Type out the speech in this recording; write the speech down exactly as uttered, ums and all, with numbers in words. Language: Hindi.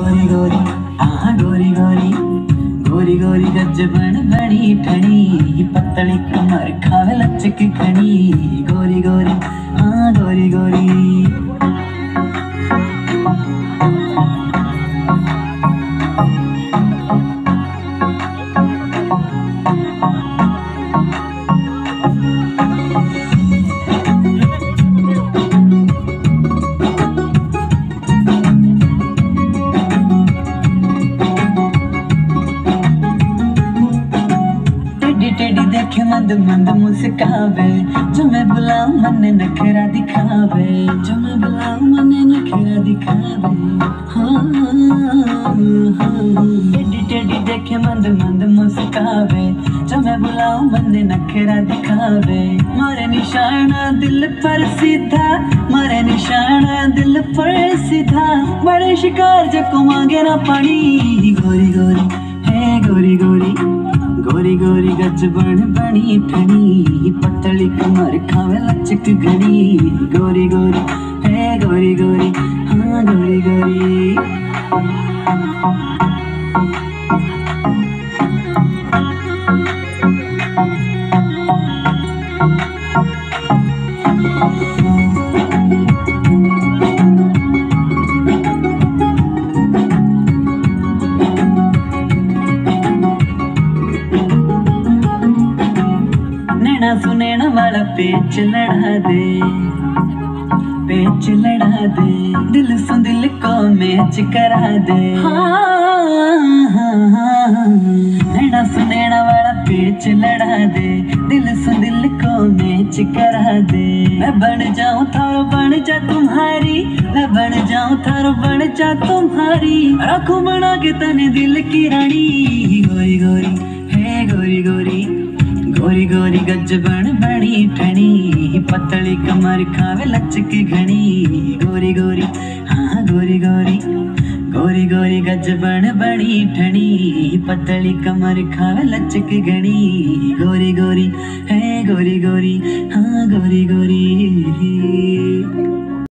गोरी गोरी हाँ गोरी गोरी गोरी गोरी गज बन बड़ी ठणी पतली कमर खावे लचक घनी गोरी गोरी हाँ गोरी गोरी। टेढ़ी देखे मंद मंद मुस्कावे जो मैं बुलाऊं मन नखरा दिखावे जो मैं बुलाऊं मन नखरा दिखावे हाँ टेढ़ी टेढ़ी देखे मंद मंद मुस्कावे जो मैं बुलाऊं मन नखरा दिखावे मारे निशाना दिल पर सीधा मारे निशाना दिल पर सीधा बड़े शिकार जको मांगे ना पानी गोरी गोरी है गोरी गोरी गोरी गोरी गज बन बनी ठनी पतली कमर खावे लचक घनी गोरी गोरी है गोरी गोरी हाँ गोरी गोरी। सुनैना वाला पेच लड़ा दे पेच लड़ा दे दिल सु दिल को मैच करा दे नैना सुनैना वाला पेच लड़ा दे दिल सु दिल को मैच करा दे मैं बन जाऊं थारो बन जा तुम्हारी मैं बन जाऊं थारो बन जा तुम्हारी रखूं बना के तने दिल की रानी गोरी गोरी है गोरी गोरी गोरी गोरी गज बन बड़ी ठणी पतली कमर खावे लचक घनी गोरी गोरी हाँ गोरी गोरी गोरी गोरी गज बन बड़ी ठणी पतली कमर खावे लचक घनी गोरी गोरी है गोरी गोरी हाँ गोरी गोरी।